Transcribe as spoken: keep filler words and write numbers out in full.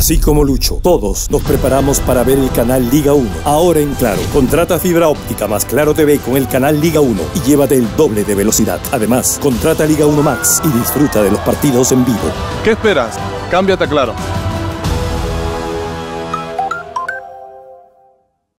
Así como Lucho, todos nos preparamos para ver el canal Liga uno. Ahora en Claro, contrata fibra óptica más Claro T V con el canal Liga uno y llévate el doble de velocidad. Además, contrata Liga uno Max y disfruta de los partidos en vivo. ¿Qué esperas? Cámbiate a Claro.